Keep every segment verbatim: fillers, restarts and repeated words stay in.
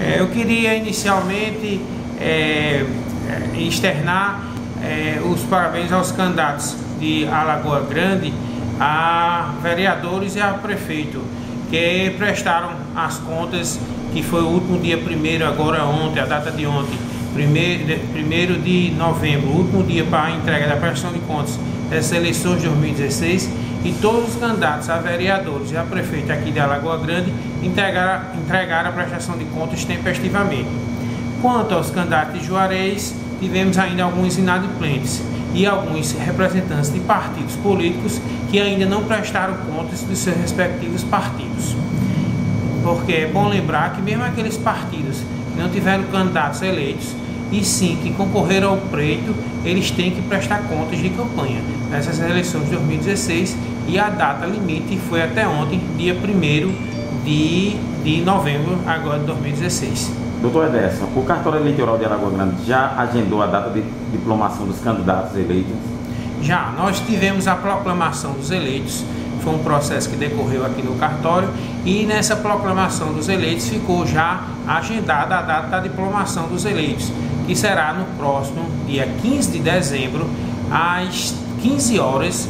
Eu queria inicialmente é, externar é, os parabéns aos candidatos de Alagoa Grande, a vereadores e a prefeito, que prestaram as contas, que foi o último dia primeiro, agora ontem, a data de ontem, primeiro de novembro, o último dia para a entrega da prestação de contas dessas eleições de dois mil e dezesseis, e todos os candidatos a vereadores e a prefeito aqui de Alagoa Grande entregaram, entregaram a prestação de contas tempestivamente. Quanto aos candidatos de Juarez, tivemos ainda alguns inadimplentes e alguns representantes de partidos políticos que ainda não prestaram contas dos seus respectivos partidos. Porque é bom lembrar que mesmo aqueles partidos que não tiveram candidatos eleitos, e sim que concorreram ao pleito, eles têm que prestar contas de campanha nessas eleições de dois mil e dezesseis, e a data limite foi até ontem, dia primeiro de, de novembro agora de dois mil e dezesseis. Doutor Ederson, o cartório eleitoral de Alagoa Grande já agendou a data de diplomação dos candidatos eleitos? Já, nós tivemos a proclamação dos eleitos, foi um processo que decorreu aqui no cartório, e nessa proclamação dos eleitos ficou já agendada a data da diplomação dos eleitos, que será no próximo dia quinze de dezembro, às quinze horas,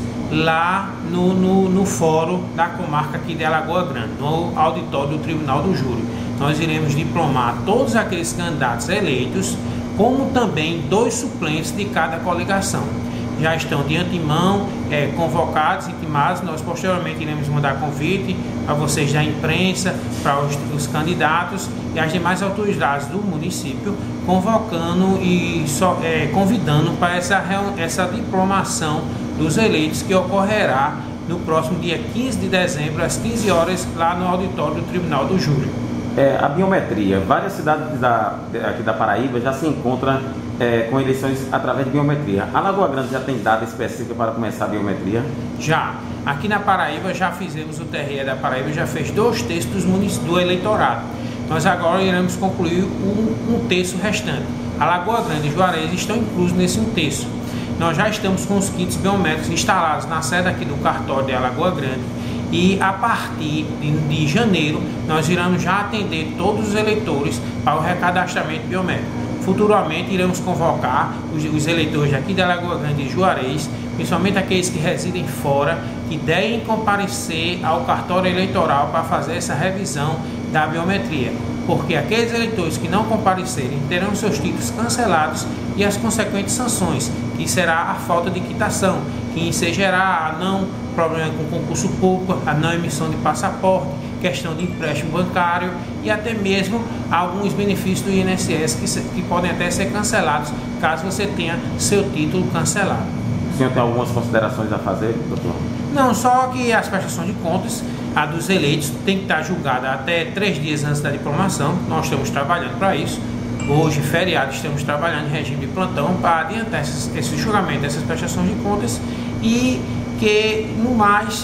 lá no, no, no fórum da comarca aqui de Alagoa Grande, no auditório do Tribunal do Júri. Nós iremos diplomar todos aqueles candidatos eleitos, como também dois suplentes de cada coligação. Já estão de antemão é, convocados, intimados. Nós posteriormente iremos mandar convite a vocês da imprensa, para os, os candidatos e as demais autoridades do município, convocando e so, é, convidando para essa, essa diplomação dos eleitos, que ocorrerá no próximo dia quinze de dezembro, às quinze horas, lá no auditório do Tribunal do Júri. É, a biometria, várias cidades da, aqui da Paraíba já se encontram é, com eleições através de biometria. A Alagoa Grande já tem data específica para começar a biometria? Já. Aqui na Paraíba já fizemos, o T R E da Paraíba já fez dois terços do, do eleitorado. Nós agora iremos concluir um, um terço restante. Alagoa Grande e Juarez estão inclusos nesse um terço. Nós já estamos com os kits biométricos instalados na sede aqui do cartório de Alagoa Grande, e a partir de, de janeiro nós iremos já atender todos os eleitores para o recadastramento biométrico. Futuramente iremos convocar os, os eleitores aqui de Alagoa Grande e Juarez, principalmente aqueles que residem fora, que devem comparecer ao cartório eleitoral para fazer essa revisão da biometria, porque aqueles eleitores que não comparecerem terão seus títulos cancelados e as consequentes sanções, que será a falta de quitação, que ensejará a não problema com concurso público, a não emissão de passaporte, questão de empréstimo bancário e até mesmo alguns benefícios do I N S S que, que podem até ser cancelados caso você tenha seu título cancelado. O senhor tem algumas considerações a fazer, doutor? Não, só que as prestações de contas, a dos eleitos, tem que estar julgada até três dias antes da diplomação. Nós estamos trabalhando para isso. Hoje, feriado, estamos trabalhando em regime de plantão para adiantar esse, esse julgamento dessas prestações de contas, e que, no mais,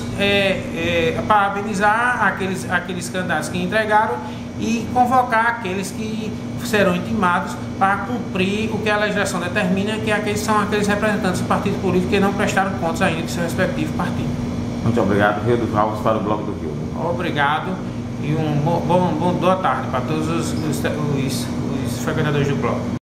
é, é, parabenizar aqueles, aqueles candidatos que entregaram e convocar aqueles que serão intimados para cumprir o que a legislação determina, que aqueles são aqueles representantes do partido político que não prestaram contas ainda do seu respectivo partido. Muito obrigado, Rio dos Alves, para o Blog do Rio. Obrigado e um bom, bom, boa tarde para todos os, os, os, os frequentadores do blog.